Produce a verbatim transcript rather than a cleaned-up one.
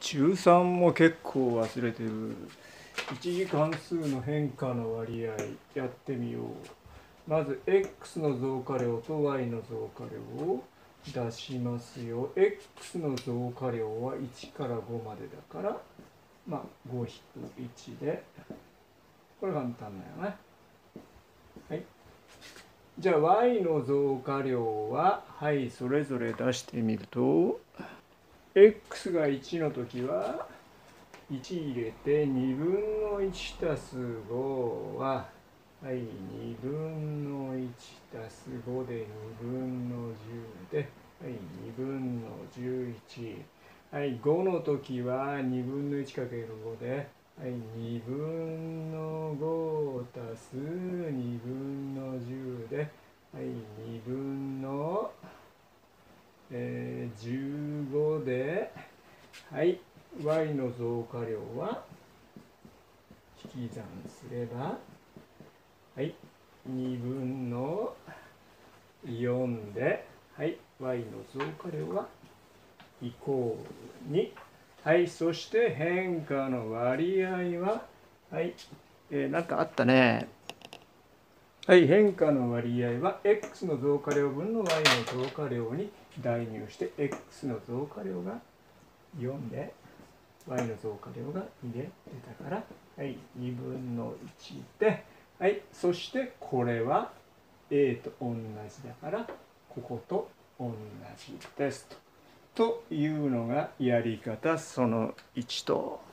中さんも結構忘れてる。一次関数の変化の割合やってみよう。まず x の増加量と y の増加量を出しますよ。x の増加量はいちからごまでだから、まあご引くいちで、これ簡単だよね。はい。じゃあ y の増加量は、はい、それぞれ出してみると、x がいちの時はいち入れてにぶんのいちたすごは、はい、にぶんのいちたすごでにぶんのじゅうで、はい、にぶんのじゅういち。はい、ごの時はにぶんのいちかけるごで、はい、にぶんのごたすにぶんのじゅうで、はい、にぶんの、えー、じゅうごで、はい、y の増加量は引き算すれば、はい、にぶんのよんで、はい、y の増加量はイコールに。はい、そして変化の割合は、はい、えー、なんかあったね。はい、変化の割合は x の増加量分の y の増加量に代入して、x の増加量がよんで、y の増加量がにで出たから、はい、にぶんのいちで、はい、そしてこれは a と同じだから、ここと同じですと。というのがやり方そのいちと。